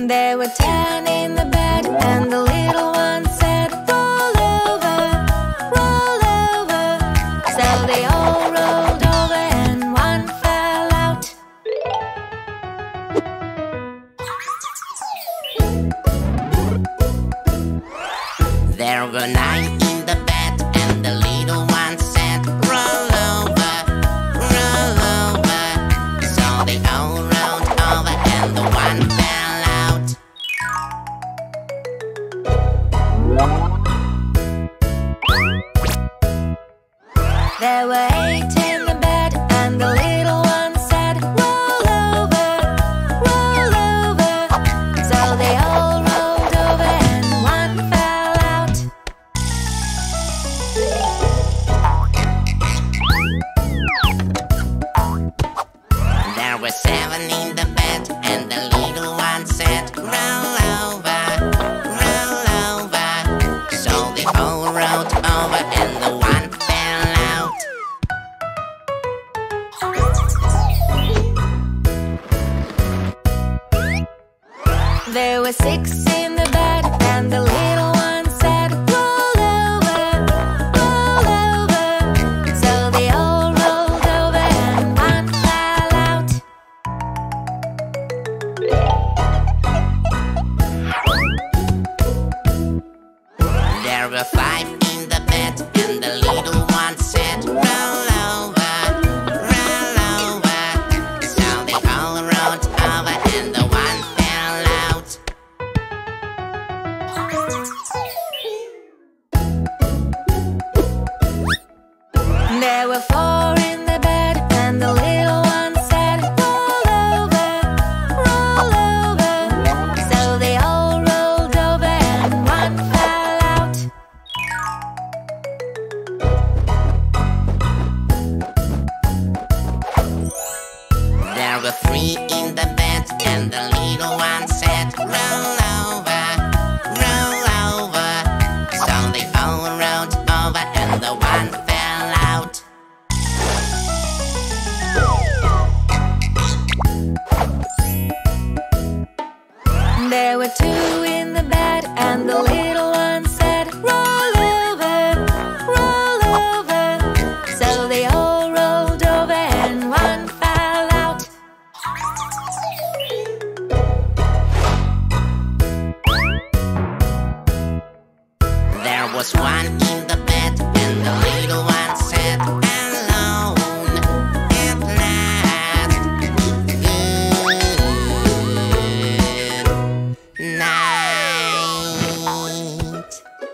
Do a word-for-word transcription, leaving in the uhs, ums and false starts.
There were ten in the bed, and the little one said, roll over, roll over. So they all rolled over and one fell out. There were nine in the bed, and the little one said, roll over, roll over. So they all rolled over and the one fell out. There were eight in the bed, and the little one said, roll over, roll over. So they all rolled over and one fell out. There were seven in the bed, and the little one said, roll over, roll over. So they all rolled over and the one fell out. There were six in the bed, and the little one said, roll over, roll over. So they all rolled over and one fell out. There were five in the bed, and the little one said, roll over, roll over. So they all rolled over and the one fell out. There were four in the bed, and the little one said, roll over, roll over. So they all rolled over and one fell out. There were three in the bed, and the little one said, roll over, roll over. So they all rolled over and the one fell out. There were two in the bed, and the little one said, roll over, roll over. So they all rolled over and one fell out. There was one in the bed, and the little one said, alone at last. Good night.